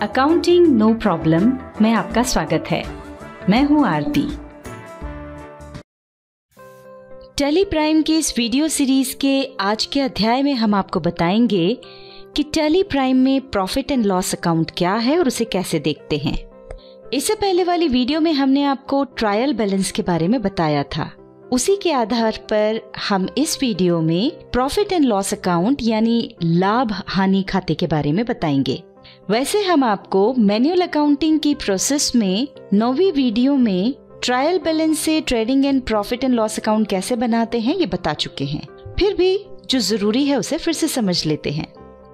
Accounting no problem में आपका स्वागत है। मैं हूं आरती। टैली प्राइम की इस वीडियो सीरीज के आज के अध्याय में हम आपको बताएंगे कि टैली प्राइम में प्रॉफिट एंड लॉस अकाउंट क्या है और उसे कैसे देखते हैं। इससे पहले वाली वीडियो में हमने आपको ट्रायल बैलेंस के बारे में बताया था। उसी के आधार पर हम इस वीडियो में प्रॉफिट एंड लॉस अकाउंट यानी लाभ हानि खाते के बारे में बताएंगे। वैसे हम आपको मैनुअल अकाउंटिंग की प्रोसेस में 9वीं वीडियो में ट्रायल बैलेंस से trading and profit and loss account कैसे बनाते हैं ये बता चुके हैं। फिर भी जो जरूरी है उसे फिर से समझ लेते हैं।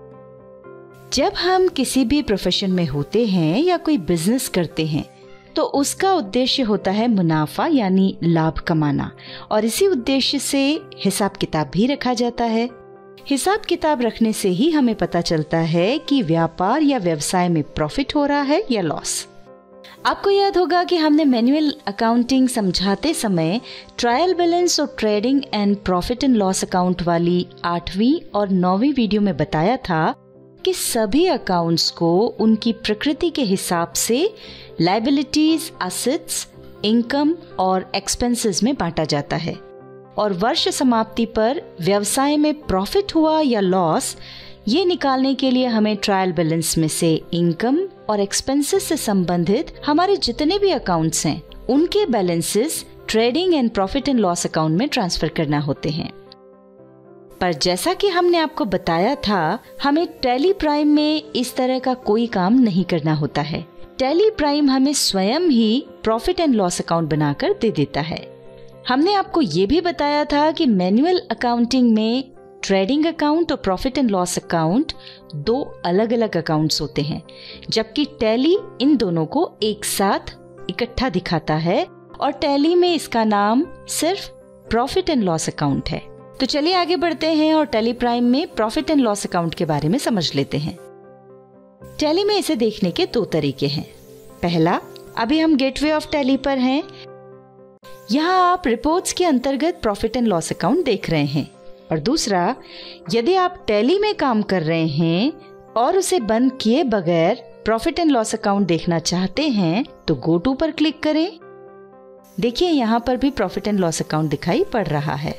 जब हम किसी भी प्रोफेशन में होते हैं या कोई बिजनेस करते हैं तो उसका उद्देश्य होता है मुनाफा यानी लाभ कमाना, और इसी उद्देश्य से हिसाब किताब भी रखा जाता है। हिसाब किताब रखने से ही हमें पता चलता है कि व्यापार या व्यवसाय में प्रॉफिट हो रहा है या लॉस। आपको याद होगा कि हमने मैनुअल अकाउंटिंग समझाते समय ट्रायल बैलेंस और trading and profit and loss account वाली 8वीं और 9वीं वीडियो में बताया था कि सभी अकाउंट्स को उनकी प्रकृति के हिसाब से लायबिलिटीज, एसेट्स, इनकम और एक्सपेंसेस में बांटा जाता है, और वर्ष समाप्ति पर व्यवसाय में प्रॉफिट हुआ या लॉस ये निकालने के लिए हमें ट्रायल बैलेंस में से इनकम और एक्सपेंसेस से संबंधित हमारे जितने भी अकाउंट्स हैं उनके balances trading and profit and loss account में ट्रांसफर करना होते हैं। पर जैसा कि हमने आपको बताया था, हमें टैली प्राइम में इस तरह का कोई काम नहीं करना होता है। टैली प्राइम हमें स्वयं ही प्रॉफिट एंड लॉस अकाउंट बनाकर दे देता है। हमने आपको ये भी बताया था कि मैनुअल अकाउंटिंग में ट्रेडिंग अकाउंट और प्रॉफिट एंड लॉस अकाउंट 2 अलग अलग अकाउंट्स होते हैं, जबकि टैली इन दोनों को एक साथ इकट्ठा दिखाता है, और टैली में इसका नाम सिर्फ प्रॉफिट एंड लॉस अकाउंट है। तो चलिए आगे बढ़ते हैं और टैली प्राइम में प्रॉफिट एंड लॉस अकाउंट के बारे में समझ लेते हैं। टैली में इसे देखने के 2 तरीके हैं। पहला, अभी हम गेटवे ऑफ टैली पर हैं। यहाँ आप रिपोर्ट्स के अंतर्गत प्रॉफिट एंड लॉस अकाउंट देख रहे हैं। और दूसरा, यदि आप टैली में काम कर रहे हैं और उसे बंद किए बगैर प्रॉफिट एंड लॉस अकाउंट देखना चाहते हैं तो गो टू पर क्लिक करें। देखिए यहाँ पर भी प्रॉफिट एंड लॉस अकाउंट दिखाई पड़ रहा है।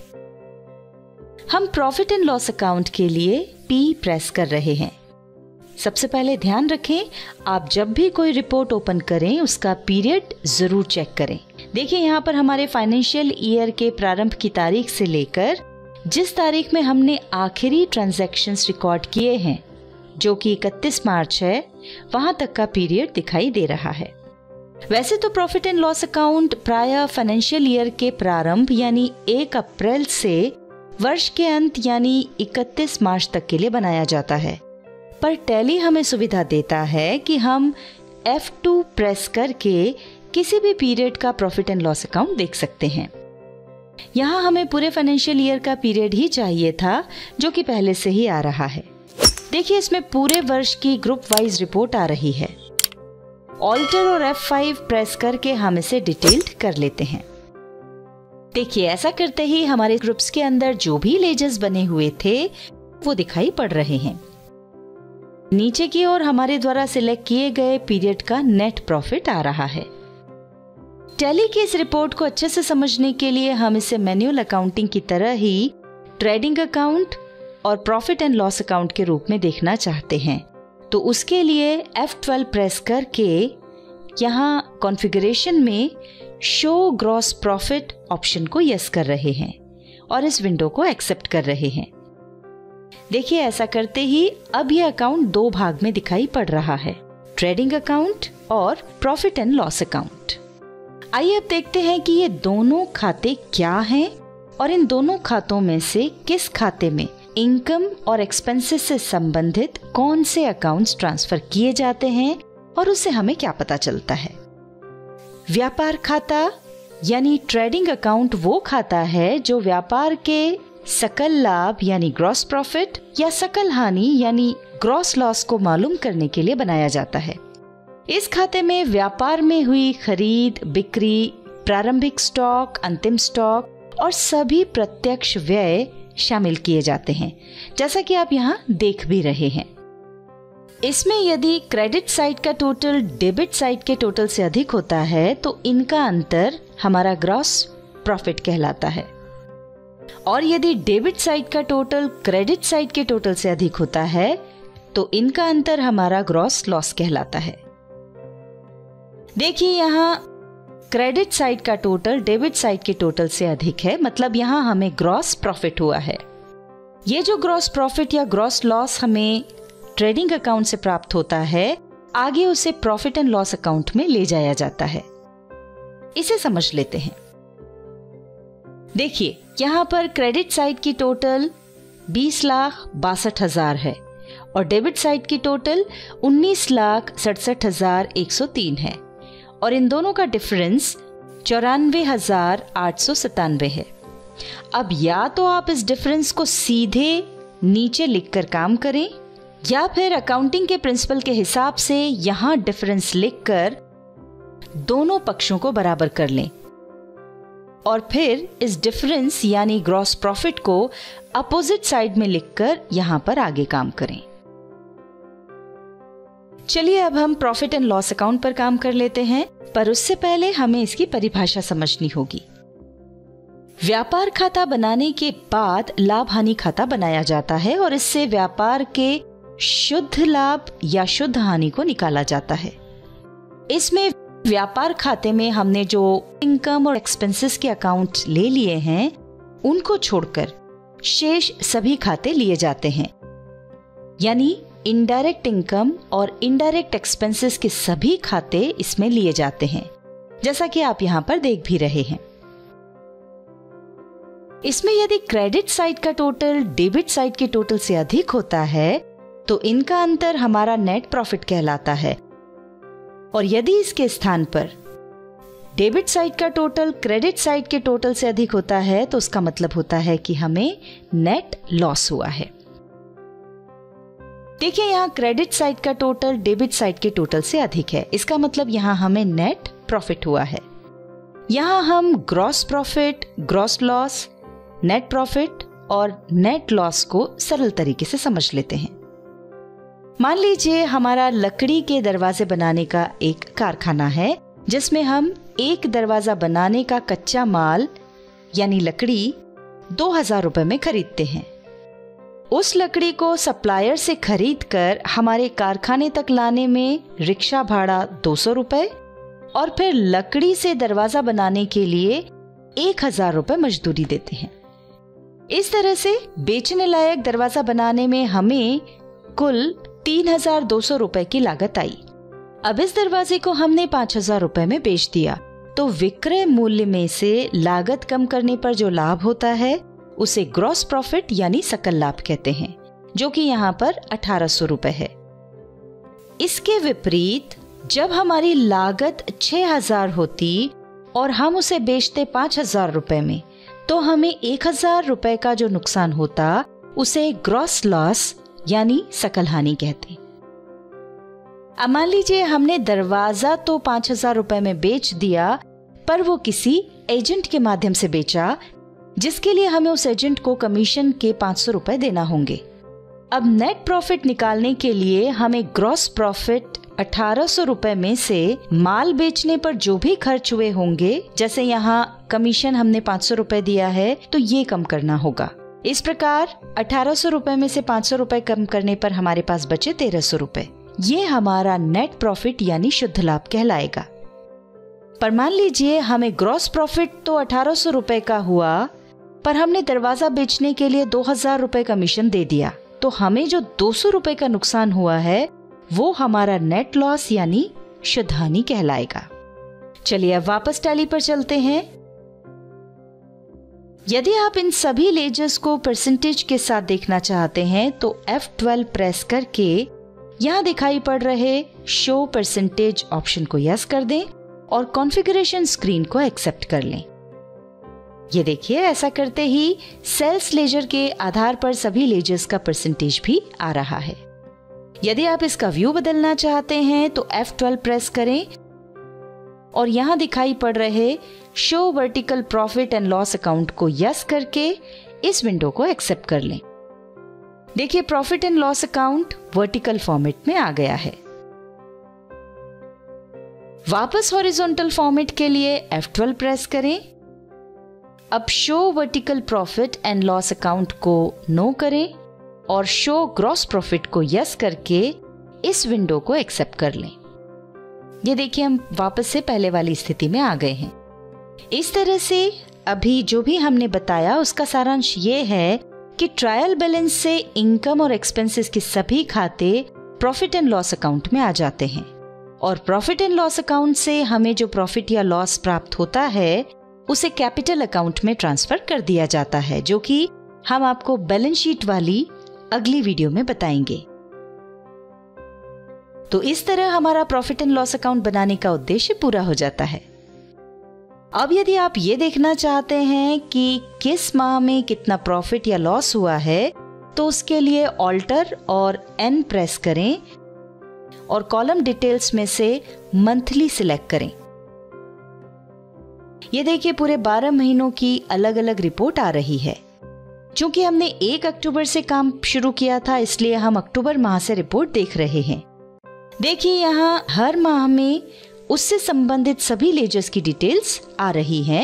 हम प्रॉफिट एंड लॉस अकाउंट के लिए P प्रेस कर रहे हैं। सबसे पहले ध्यान रखें, आप जब भी कोई रिपोर्ट ओपन करें उसका पीरियड जरूर चेक करें। देखिए यहाँ पर हमारे फाइनेंशियल ईयर के प्रारंभ की तारीख से लेकर जिस तारीख में हमने आखिरी ट्रांजैक्शंस रिकॉर्ड किए हैं, जो कि 31 मार्च है, वहां तक का पीरियड दिखाई दे रहा है। वैसे तो प्रॉफिट एंड लॉस अकाउंट प्रायः फाइनेंशियल ईयर के प्रारंभ यानी 1 अप्रैल से वर्ष के अंत यानी 31 मार्च तक के लिए बनाया जाता है, पर टैली हमें सुविधा देता है कि हम F2 प्रेस करके किसी भी पीरियड का प्रॉफिट एंड लॉस अकाउंट देख सकते हैं। यहाँ हमें पूरे फाइनेंशियल ईयर का पीरियड ही चाहिए था, जो कि पहले से ही आ रहा है। देखिए इसमें पूरे वर्ष की ग्रुप वाइज रिपोर्ट आ रही है। ऑल्टर और F5 प्रेस करके हम इसे डिटेल्ड कर लेते हैं। देखिए ऐसा करते ही हमारे ग्रुप्स के अंदर जो भी लेजर्स बने हुए थे वो दिखाई पड़ रहे हैं। नीचे की ओर हमारे द्वारा सिलेक्ट किए गए पीरियड का नेट प्रॉफिट आ रहा है। टैली की इस रिपोर्ट को अच्छे से समझने के लिए हम इसे मैनुअल अकाउंटिंग की तरह ही ट्रेडिंग अकाउंट और प्रॉफिट एंड लॉस अकाउंट के रूप में देखना चाहते हैं, तो उसके लिए F12 प्रेस करके यहाँ कॉन्फ़िगरेशन में शो ग्रॉस प्रॉफिट ऑप्शन को यस कर रहे हैं और इस विंडो को एक्सेप्ट कर रहे हैं। देखिए ऐसा करते ही अब यह अकाउंट 2 भाग में दिखाई पड़ रहा है, ट्रेडिंग अकाउंट और प्रॉफिट एंड लॉस अकाउंट। आइए अब देखते हैं कि ये दोनों खाते क्या हैं और इन दोनों खातों में से किस खाते में इनकम और एक्सपेंसेस से संबंधित कौन से अकाउंट्स ट्रांसफर किए जाते हैं और उससे हमें क्या पता चलता है। व्यापार खाता यानी ट्रेडिंग अकाउंट वो खाता है जो व्यापार के सकल लाभ यानी ग्रॉस प्रॉफिट या सकल हानि यानी ग्रॉस लॉस को मालूम करने के लिए बनाया जाता है। इस खाते में व्यापार में हुई खरीद, बिक्री, प्रारंभिक स्टॉक, अंतिम स्टॉक और सभी प्रत्यक्ष व्यय शामिल किए जाते हैं, जैसा कि आप यहाँ देख भी रहे हैं। इसमें यदि क्रेडिट साइड का टोटल डेबिट साइड के टोटल से अधिक होता है तो इनका अंतर हमारा ग्रॉस प्रॉफिट कहलाता है, और यदि डेबिट साइड का टोटल क्रेडिट साइड के टोटल से अधिक होता है तो इनका अंतर हमारा ग्रॉस लॉस कहलाता है। देखिए यहाँ क्रेडिट साइड का टोटल डेबिट साइड के टोटल से अधिक है, मतलब यहाँ हमें ग्रॉस प्रॉफिट हुआ है। ये जो ग्रॉस प्रॉफिट या ग्रॉस लॉस हमें ट्रेडिंग अकाउंट से प्राप्त होता है, आगे उसे प्रॉफिट एंड लॉस अकाउंट में ले जाया जाता है। इसे समझ लेते हैं। देखिए यहाँ पर क्रेडिट साइड की टोटल 20,62,000 है और डेबिट साइड की टोटल 19,67,103 है, और इन दोनों का डिफरेंस 94,897 है। अब या तो आप इस डिफरेंस को सीधे नीचे लिखकर काम करें, या फिर अकाउंटिंग के प्रिंसिपल के हिसाब से यहाँ डिफरेंस लिखकर दोनों पक्षों को बराबर कर लें, और फिर इस डिफरेंस यानी ग्रॉस प्रॉफिट को अपोजिट साइड में लिखकर यहां पर आगे काम करें। चलिए अब हम प्रॉफिट एंड लॉस अकाउंट पर काम कर लेते हैं, पर उससे पहले हमें इसकी परिभाषा समझनी होगी। व्यापार खाता बनाने के बाद लाभ हानि खाता बनाया जाता है और इससे व्यापार के शुद्ध लाभ या शुद्ध हानि को निकाला जाता है। इसमें व्यापार खाते में हमने जो इनकम और एक्सपेंसेस के अकाउंट ले लिए हैं उनको छोड़कर शेष सभी खाते लिए जाते हैं, यानी इनडायरेक्ट इनकम और इनडायरेक्ट एक्सपेंसेस के सभी खाते इसमें लिए जाते हैं, जैसा कि आप यहां पर देख भी रहे हैं। इसमें यदि क्रेडिट साइड का टोटल डेबिट साइड के टोटल से अधिक होता है तो इनका अंतर हमारा नेट प्रॉफिट कहलाता है, और यदि इसके स्थान पर डेबिट साइड का टोटल क्रेडिट साइड के टोटल से अधिक होता है तो उसका मतलब होता है कि हमें नेट लॉस हुआ है। देखिए यहाँ क्रेडिट साइड का टोटल डेबिट साइड के टोटल से अधिक है, इसका मतलब यहाँ हमें नेट प्रॉफिट हुआ है। यहाँ हम gross profit, gross loss, net profit और नेट लॉस को सरल तरीके से समझ लेते हैं। मान लीजिए हमारा लकड़ी के दरवाजे बनाने का एक कारखाना है, जिसमें हम एक दरवाजा बनाने का कच्चा माल यानी लकड़ी 2,000 रुपए में खरीदते हैं। उस लकड़ी को सप्लायर से खरीद कर हमारे कारखाने तक लाने में रिक्शा भाड़ा 200 रुपए और फिर लकड़ी से दरवाजा बनाने के लिए 1,000 रुपए मजदूरी देते हैं। इस तरह से बेचने लायक दरवाजा बनाने में हमें कुल 3,200 रुपए की लागत आई। अब इस दरवाजे को हमने 5,000 रुपए में बेच दिया, तो विक्रय मूल्य में से लागत कम करने पर जो लाभ होता है उसे ग्रॉस प्रॉफिट यानी सकल लाभ कहते हैं, जो कि यहाँ पर 1,800 रुपए है। इसके विपरीत जब हमारी लागत 6,000 होती और हम उसे बेचते 5,000 रुपए में, तो हमें 1,000 रुपए का जो नुकसान होता उसे ग्रॉस लॉस यानी सकल हानि कहते। अब मान लीजिए हमने दरवाजा तो 5,000 रुपए में बेच दिया, पर वो किसी एजेंट के माध्यम से बेचा, जिसके लिए हमें उस एजेंट को कमीशन के 500 रुपए देना होंगे। अब नेट प्रॉफिट निकालने के लिए हमें ग्रॉस प्रॉफिट 1,800 रुपए में से माल बेचने पर जो भी खर्च हुए होंगे, जैसे यहाँ कमीशन हमने 500 रुपए दिया है तो ये कम करना होगा। इस प्रकार 1,800 रुपए में से 500 रुपए कम करने पर हमारे पास बचे 1,300 रुपए। ये हमारा नेट प्रॉफिट यानी शुद्ध लाभ कहलाएगा। पर मान लीजिए हमें ग्रॉस प्रॉफिट तो 1,800 रुपए का हुआ, पर हमने दरवाजा बेचने के लिए 2,000 रुपए कमीशन दे दिया, तो हमें जो 200 रुपए का नुकसान हुआ है वो हमारा नेट लॉस यानी शुद्ध हानि कहलाएगा। चलिए अब वापस टैली पर चलते हैं। यदि आप इन सभी लेजर्स को परसेंटेज के साथ देखना चाहते हैं तो F12 प्रेस करके यहाँ दिखाई पड़ रहे शो परसेंटेज ऑप्शन को यस कर दें और कॉन्फ़िगरेशन स्क्रीन को एक्सेप्ट कर लें। ये देखिए, ऐसा करते ही सेल्स लेजर के आधार पर सभी लेजर्स का परसेंटेज भी आ रहा है। यदि आप इसका व्यू बदलना चाहते हैं तो F12 प्रेस करें और यहाँ दिखाई पड़ रहे show vertical profit and loss account को यस करके इस विंडो को एक्सेप्ट कर लें। देखिए profit and loss account vertical format में आ गया है। वापस हॉरिजॉन्टल फॉर्मेट के लिए F12 प्रेस करें। अब show vertical profit and loss account को नो करें और शो ग्रॉस प्रॉफिट को यस करके इस विंडो को एक्सेप्ट कर लें। ये देखिए हम वापस से पहले वाली स्थिति में आ गए हैं। इस तरह से अभी जो भी हमने बताया उसका सारांश ये है कि ट्रायल बैलेंस से इनकम और एक्सपेंसेस के सभी खाते प्रॉफिट एंड लॉस अकाउंट में आ जाते हैं और प्रॉफिट एंड लॉस अकाउंट से हमें जो प्रॉफिट या लॉस प्राप्त होता है उसे कैपिटल अकाउंट में ट्रांसफर कर दिया जाता है, जो कि हम आपको बैलेंस शीट वाली अगली वीडियो में बताएंगे। तो इस तरह हमारा प्रॉफिट एंड लॉस अकाउंट बनाने का उद्देश्य पूरा हो जाता है। अब यदि आप ये देखना चाहते हैं कि किस माह में कितना प्रॉफिट या लॉस हुआ है, तो उसके लिए ऑल्टर और एन प्रेस करें और कॉलम डिटेल्स में से मंथली सिलेक्ट करें। ये देखिए पूरे 12 महीनों की अलग अलग रिपोर्ट आ रही है। चूंकि हमने 1 अक्टूबर से काम शुरू किया था, इसलिए हम अक्टूबर माह से रिपोर्ट देख रहे हैं। देखिए यहाँ हर माह में उससे संबंधित सभी लेजर्स की डिटेल्स आ रही हैं।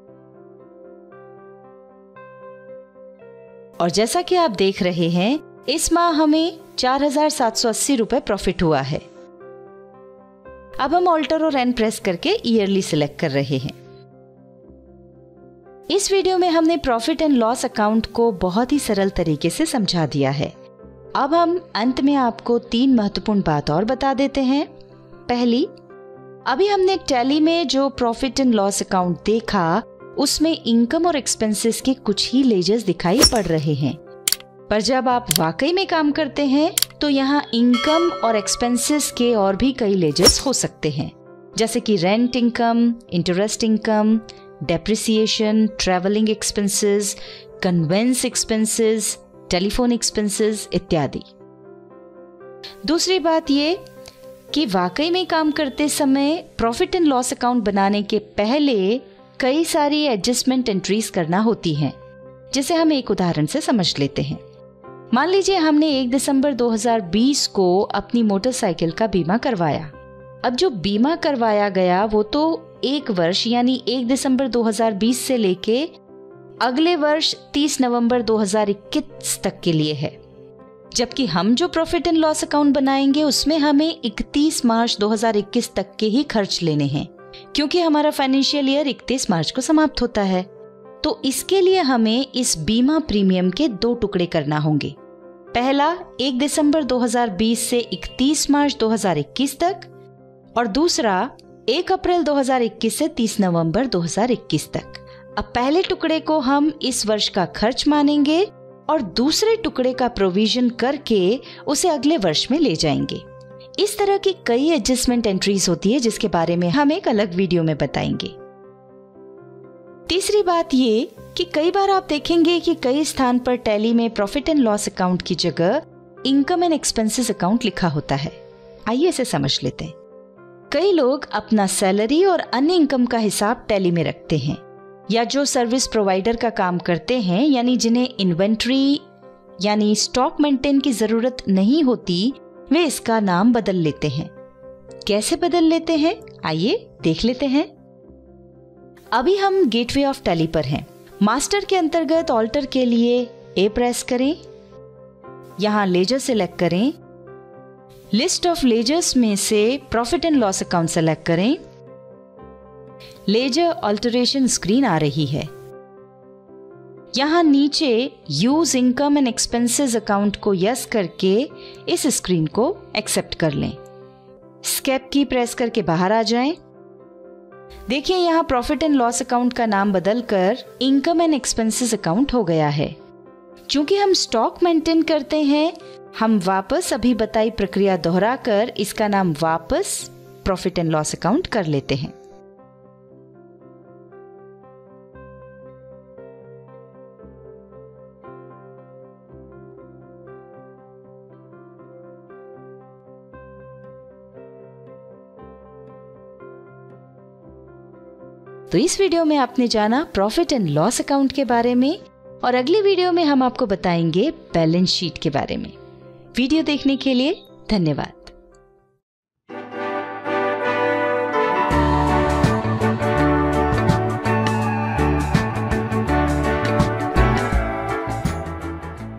और जैसा कि आप देख रहे हैं, इस माह हमें 4,780 रुपए प्रॉफिट हुआ है। अब हम ऑल्टर और एन प्रेस करके ईयरली सिलेक्ट कर रहे हैं। इस वीडियो में हमने प्रॉफिट एंड लॉस अकाउंट को बहुत ही सरल तरीके से समझा दिया है। अब हम अंत में आपको 3 महत्वपूर्ण बात और बता देते हैं। पहली, अभी हमने टैली में जो प्रॉफिट एंड लॉस अकाउंट देखा उसमें इनकम और एक्सपेंसेस के कुछ ही लेजर्स दिखाई पड़ रहे हैं, पर जब आप वाकई में काम करते हैं तो यहाँ इनकम और एक्सपेंसेस के और भी कई लेजर्स हो सकते हैं, जैसे कि rent income, interest income, depreciation, travelling expenses, conveyance expenses, telephone expenses इत्यादि। दूसरी बात ये कि वाकई में काम करते समय प्रॉफिट एंड लॉस अकाउंट बनाने के पहले कई सारी एडजस्टमेंट एंट्रीज करना होती हैं, जिसे हम एक उदाहरण से समझ लेते हैं। मान लीजिए हमने 1 दिसंबर 2020 को अपनी मोटरसाइकिल का बीमा करवाया। अब जो बीमा करवाया गया वो तो 1 वर्ष यानी 1 दिसंबर 2020 से लेके अगले वर्ष 30 नवंबर 2021 तक के लिए है, जबकि हम जो प्रॉफिट एंड लॉस अकाउंट बनाएंगे उसमें हमें 31 मार्च 2021 तक के ही खर्च लेने हैं, क्योंकि हमारा फाइनेंशियल ईयर 31 मार्च को समाप्त होता है। तो इसके लिए हमें इस बीमा प्रीमियम के 2 टुकड़े करना होंगे। पहला 1 दिसंबर 2020 से 31 मार्च 2021 तक और दूसरा 1 अप्रैल 2021 से 30 नवंबर 2021 तक। अब पहले टुकड़े को हम इस वर्ष का खर्च मानेंगे और दूसरे टुकड़े का प्रोविजन करके उसे अगले वर्ष में ले जाएंगे। इस तरह की कई एडजस्टमेंट एंट्रीज होती है, जिसके बारे में हम एक अलग वीडियो में बताएंगे। तीसरी बात ये कि कई बार आप देखेंगे कि कई स्थान पर टैली में प्रॉफिट एंड लॉस अकाउंट की जगह इनकम एंड एक्सपेंसेस अकाउंट लिखा होता है। आइए इसे समझ लेते हैं। कई लोग अपना सैलरी और अन्य इनकम का हिसाब टैली में रखते हैं, या जो सर्विस प्रोवाइडर का काम करते हैं यानी जिन्हें इन्वेंट्री यानी स्टॉक मेंटेन की जरूरत नहीं होती, वे इसका नाम बदल लेते हैं। कैसे बदल लेते हैं आइए देख लेते हैं। अभी हम गेटवे ऑफ टैली पर हैं। मास्टर के अंतर्गत ऑल्टर के लिए ए प्रेस करें, यहां लेजर सिलेक्ट करें, लिस्ट ऑफ लेजर्स में से profit and loss account select करें। लेजर ऑल्टरेशन स्क्रीन आ रही है। यहां नीचे use income and expenses account को यस करके इस स्क्रीन को एक्सेप्ट कर लें। स्केप की प्रेस करके बाहर आ जाएं। देखिए यहां प्रॉफिट एंड लॉस अकाउंट का नाम बदलकर इनकम एंड एक्सपेंसेस अकाउंट हो गया है। चूंकि हम स्टॉक मेंटेन करते हैं, हम वापस अभी बताई प्रक्रिया दोहराकर इसका नाम वापस प्रॉफिट एंड लॉस अकाउंट कर लेते हैं। तो इस वीडियो में आपने जाना प्रॉफिट एंड लॉस अकाउंट के बारे में और अगली वीडियो में हम आपको बताएंगे बैलेंस शीट के बारे में। वीडियो देखने के लिए धन्यवाद।